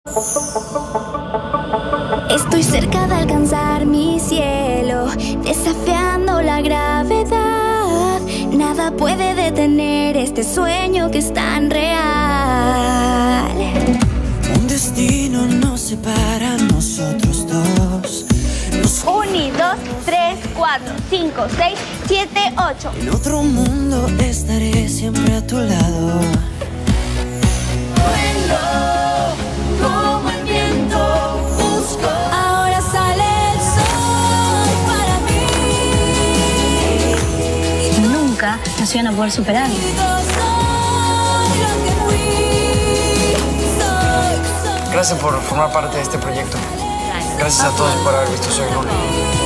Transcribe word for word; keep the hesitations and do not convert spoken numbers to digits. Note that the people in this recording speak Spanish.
Estoy cerca de alcanzar mi cielo, desafiando la gravedad. Nada puede detener este sueño que es tan real. Un destino nos separa a nosotros dos. Uno, dos, tres, cuatro, cinco, seis, siete, ocho. En otro mundo estaré siempre a tu lado. Vuelo como el viento, busco. Ahora sale el sol para mí. Nunca nos iban a poder superar. Soy lo que fui. Soy, soy. Gracias por formar parte de este proyecto. Gracias a todos por haber visto Soy Luna.